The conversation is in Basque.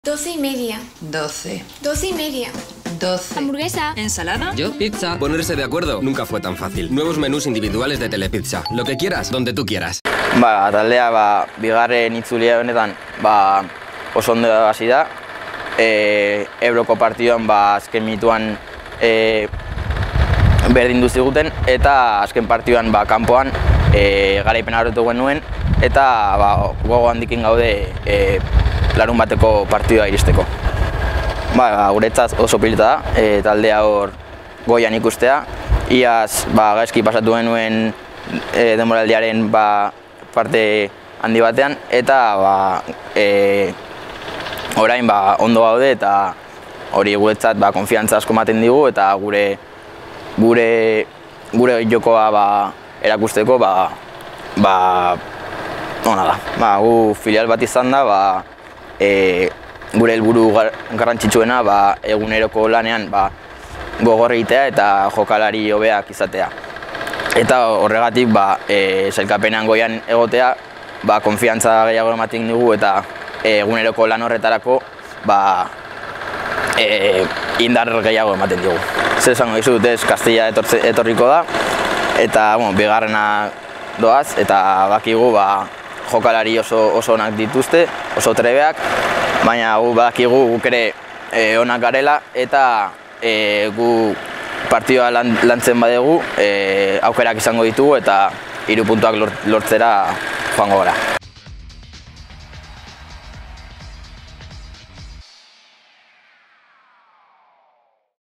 12:30. 12. 12:30. 12. Hamburguesa. ¿Ensalada? Yo, pizza. Ponerse de acuerdo nunca fue tan fácil. Nuevos menús individuales de Telepizza. Lo que quieras, donde tú quieras. Taldea, bigarren itzulia honetan, oso ondo hasi da. Euroko partiduan, azken minutuan berdin duziguten, eta azken partiduan, kanpoan, garaipena horretu genuen, eta gogo handikin gaude larun bateko partidua iristeko. Guretzat oso pilota da, taldea hor goian ikustea. Iaz, gaizki pasatu genuen denboraldiaren parte handi batean, eta orain ondo gaude, eta hori guretzat konfiantza asko ematen digu, eta gure jokoa erakusteko ona da. Gu filial bat izan da, gure helburu garrantzitsuena eguneroko lanean gogor egitea eta jokalari hobeak izatea. Eta horregatik sailkapenean goian egotea, konfiantza gehiago ematen digu, eta eguneroko lan horretarako indar gehiago ematen digu. Zer esango dizut, Kastilla etorriko da, eta bigarrena doaz, eta bakigu jokalari oso onak dituzte, oso trebeak, baina bakigu guk ere onak garela, eta gu partidua lantzen badegu, aukerak izango ditugu, eta 3 puntuak lortzera joango gara.